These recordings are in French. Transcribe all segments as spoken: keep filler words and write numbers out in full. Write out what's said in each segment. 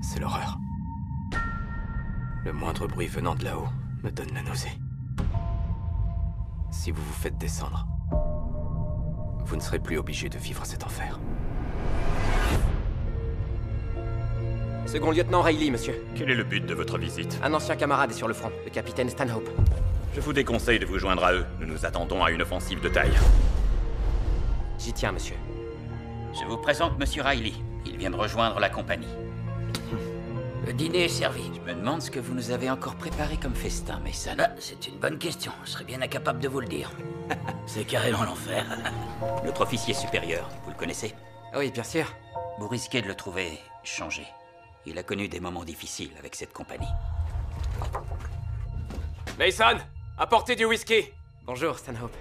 C'est l'horreur. Le moindre bruit venant de là-haut me donne la nausée. Si vous vous faites descendre, vous ne serez plus obligé de vivre cet enfer. Second lieutenant Riley, monsieur. Quel est le but de votre visite? Un ancien camarade est sur le front, le capitaine Stanhope. Je vous déconseille de vous joindre à eux. Nous nous attendons à une offensive de taille. J'y tiens, monsieur. Je vous présente Monsieur Riley. Il vient de rejoindre la compagnie. Le dîner est servi. Je me demande ce que vous nous avez encore préparé comme festin, Mason. Ah, c'est une bonne question. Je serais bien incapable de vous le dire. C'est carrément l'enfer. Notre officier supérieur, vous le connaissez? Oui, bien sûr. Vous risquez de le trouver changé. Il a connu des moments difficiles avec cette compagnie. Mason, apportez du whisky. Bonjour, Stanhope.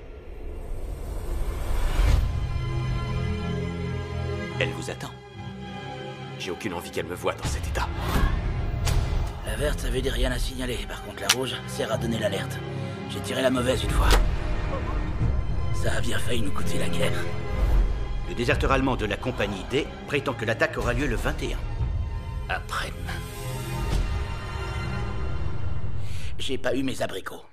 Elle vous attend. J'ai aucune envie qu'elle me voie dans cet état. La verte, ça veut dire rien à signaler. Par contre, la rouge sert à donner l'alerte. J'ai tiré la mauvaise une fois. Ça a bien failli nous coûter la guerre. Le déserteur allemand de la compagnie D prétend que l'attaque aura lieu le vingt et un. Après-demain. J'ai pas eu mes abricots.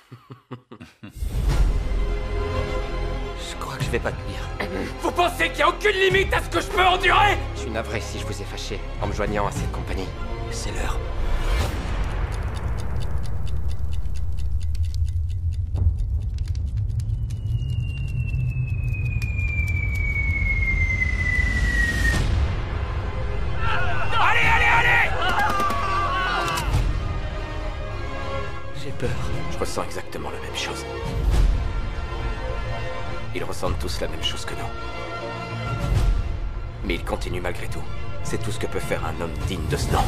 Je crois que je vais pas tenir. Vous pensez qu'il n'y a aucune limite à ce que je peux endurer? Je suis navré si je vous ai fâché en me joignant à cette compagnie. C'est l'heure. Allez, allez, allez! J'ai peur. Je ressens exactement la même chose. Ils ressentent tous la même chose que nous. Mais ils continuent malgré tout. C'est tout ce que peut faire un homme digne de ce nom.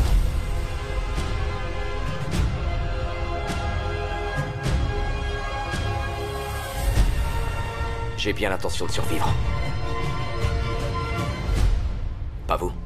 J'ai bien l'intention de survivre. Pas vous.